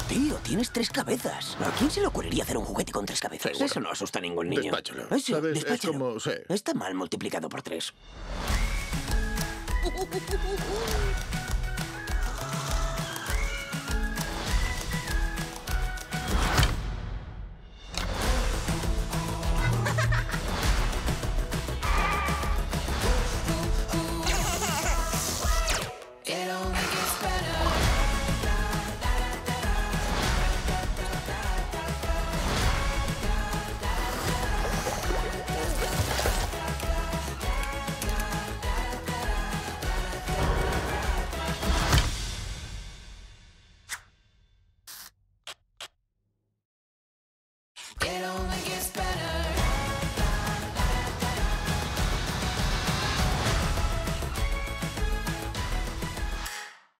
Tío, tienes 3 cabezas. ¿A quién se le ocurriría hacer un juguete con 3 cabezas? Seguro. Eso no asusta a ningún niño. Despáchalo. Eso, ¿Sabes? Es despáchalo. como... Sí. Está mal multiplicado por 3.